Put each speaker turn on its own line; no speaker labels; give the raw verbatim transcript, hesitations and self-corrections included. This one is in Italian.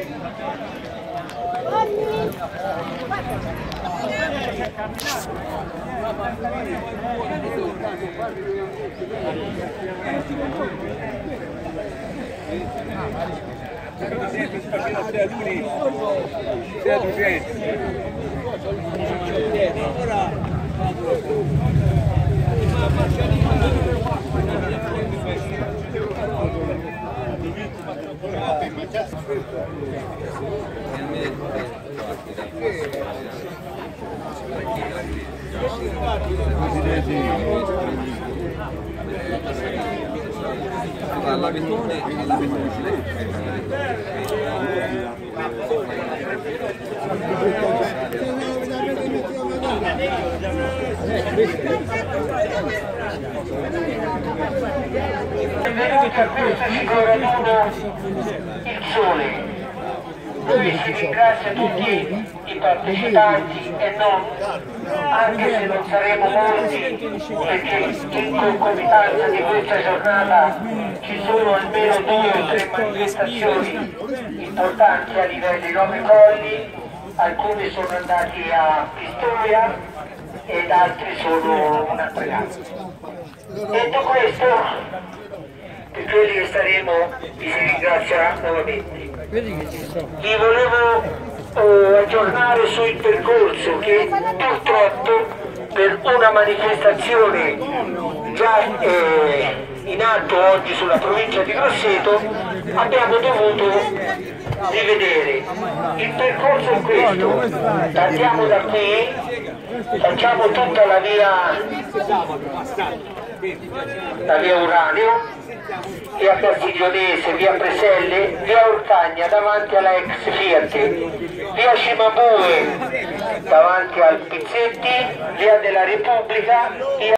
L'abitone e l'abitone.
Benvenuti a questo cicloraduno Il Sole, dove si ringrazia tutti i partecipanti e non, anche se non saremo molti, perché in concomitanza di questa giornata ci sono almeno due o tre manifestazioni importanti a livello di Nove Colli, alcuni sono andati a Pistoia ed altri sono un'altra casa. Detto questo, per quelli che staremo vi si ringrazia nuovamente. Vi volevo eh, aggiornare sul percorso che purtroppo per una manifestazione già eh, in atto oggi sulla provincia di Grosseto abbiamo dovuto rivedere. Il percorso è questo: partiamo da qui, facciamo tutta la via la via Uranio, via Castiglionese, via Preselle, via Orcagna davanti alla ex Fiat, via Cimabue davanti al Pizzetti, via della Repubblica, via